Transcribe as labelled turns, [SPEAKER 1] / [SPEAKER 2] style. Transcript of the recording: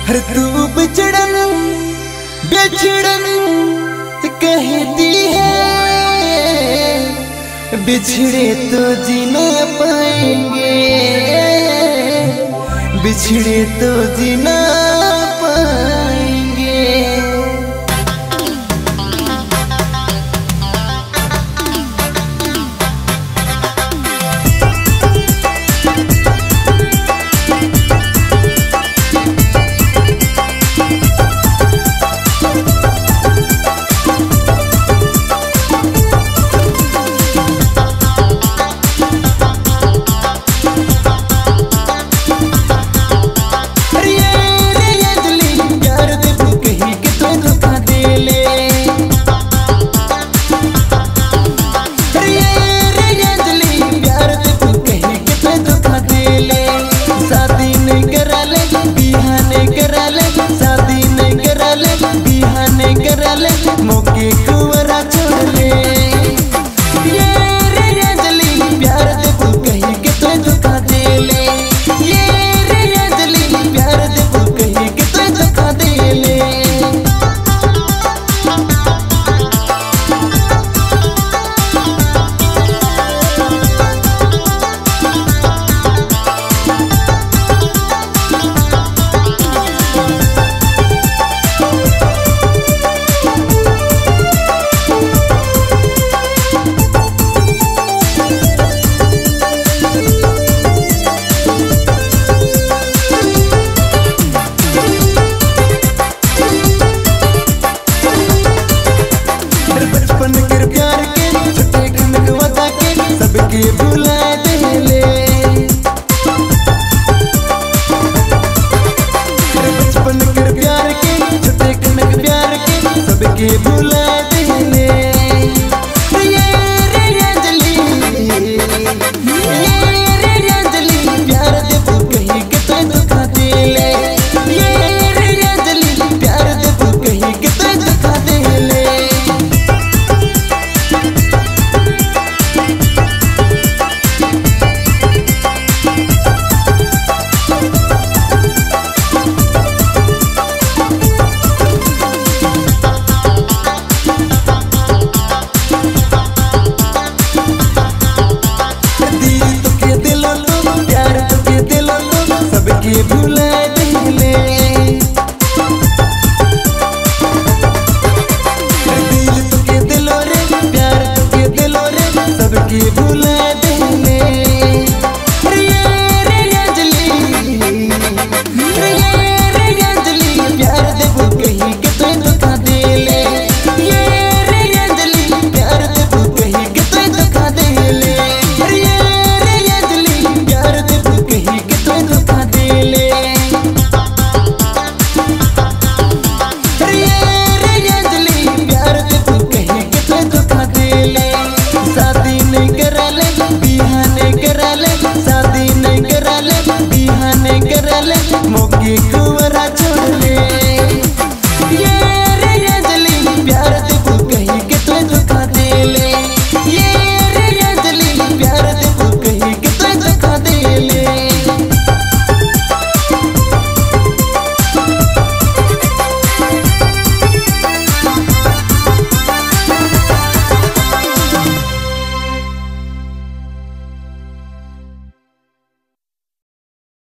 [SPEAKER 1] हर तू बिछड़न बिछड़न कहती है, बिछड़े तो जीना पाएंगे, बिछड़े तो जीना पाएंगे। मौके कुंवरा छोड़ ले, ये रे अंजलि प्यार दे तू कहीं के तो धोखा दे ले, ये रे अंजलि प्यार दे तू कहीं के तो धोखा दे ले। सबके भुला दे ले, बचपन के प्यार के छोटे कनक प्यार के सबके भुला दे ले। ये रे अंजलि, ये रे अंजलि प्यार दे तू कहीं के तो धोखा दे ले, ये रे अंजलि प्यार दे तू कहीं के तो धोखा दे ले। सबके भुला दे ले, दिल तो के दिलो रे, प्यार तो के दिलो रे, सबके भुला दे ले। ये रे अंजलि, ये रे अंजलि प्यार दे तू कहीं के तो धोखा दे ले, ये रे अंजलि प्यार दे तू कहीं के तो धोखा दे ले, ये रे अंजलि प्यार दे तू कहीं के तो धोखा दे ले। शादी नहीं करा ले, बिहाने करा ले, शादी नहीं करा ले, बिहाने करा ले, मौके